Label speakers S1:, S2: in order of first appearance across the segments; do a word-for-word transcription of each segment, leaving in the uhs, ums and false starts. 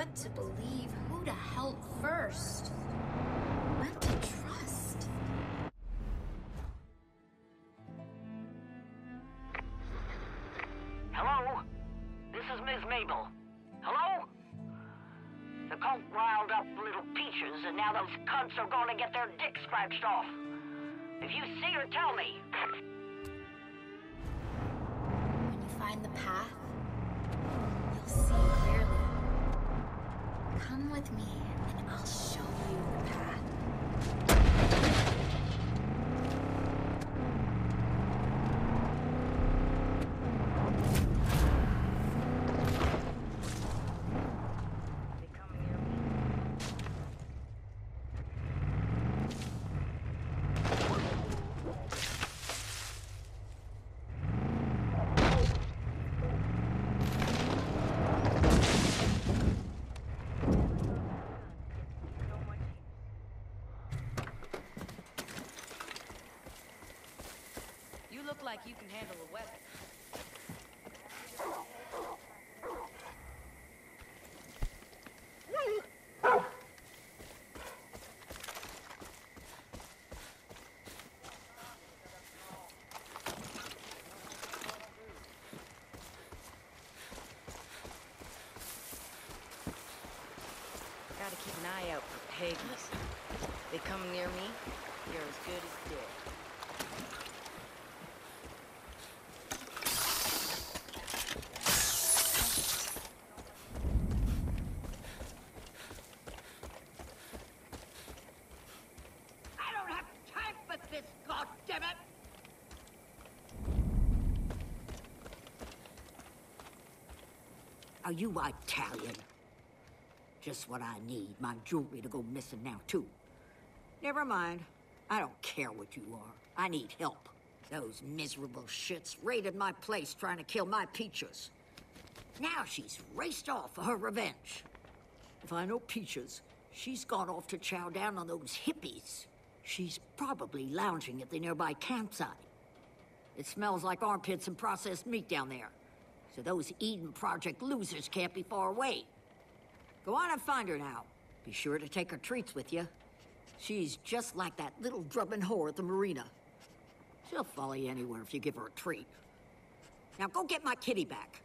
S1: what to believe, who to help first, what to trust.
S2: Hello? This is Miss Mabel. Hello? The cult riled up little Peaches, and now those cunts are going to get their dicks scratched off. If you see her, tell me.
S1: When you find the path, you'll see clearly. Come with me, and I'll show you the path.
S3: Look like you can handle a weapon. Gotta keep an eye out for pagans. They come near me, you're as good as dead.
S4: Are you Italian? Just what I need. My jewelry to go missing now, too. Never mind. I don't care what you are. I need help. Those miserable shits raided my place trying to kill my Peaches. Now she's raced off for her revenge. If I know Peaches, she's gone off to chow down on those hippies. She's probably lounging at the nearby campsite. It smells like armpits and processed meat down there. So those Eden Project losers can't be far away. Go on and find her now. Be sure to take her treats with you. She's just like that little drubbing whore at the marina. She'll follow you anywhere if you give her a treat. Now go get my kitty back.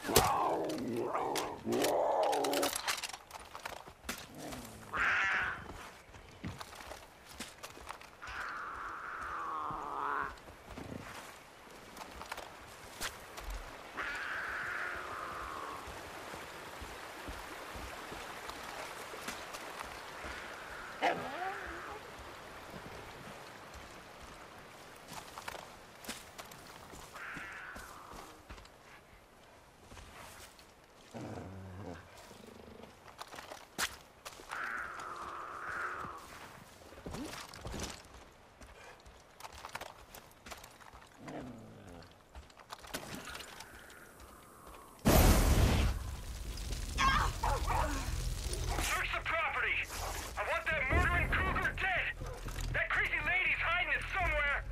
S5: Search the property! I want that murdering Kruger dead! That crazy lady's hiding it somewhere!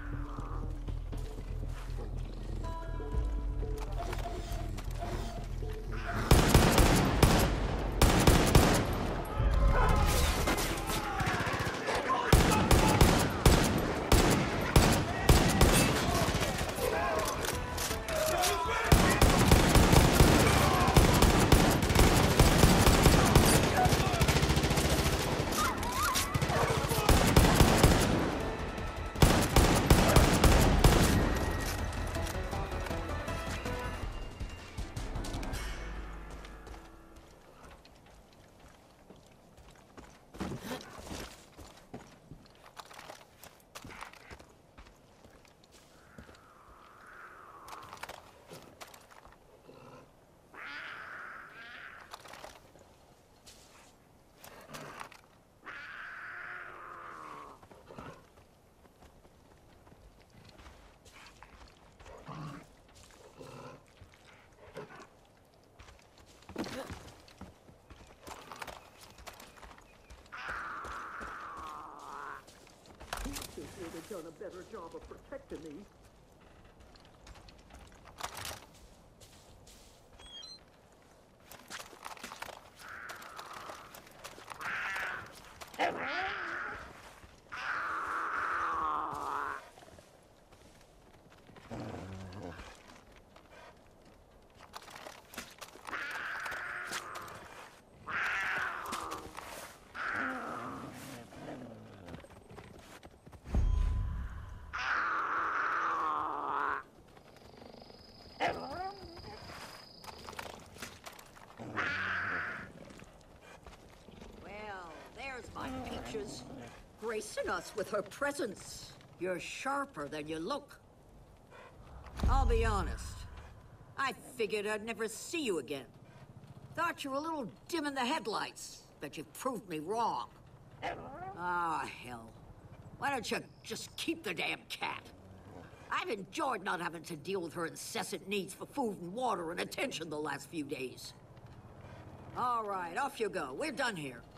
S6: They've done a better job of protecting me.
S4: My Peaches, gracing us with her presence. You're sharper than you look. I'll be honest. I figured I'd never see you again. Thought you were a little dim in the headlights, but you've proved me wrong. Ah, hell. Why don't you just keep the damn cat? I've enjoyed not having to deal with her incessant needs for food and water and attention the last few days. All right, off you go. We're done here.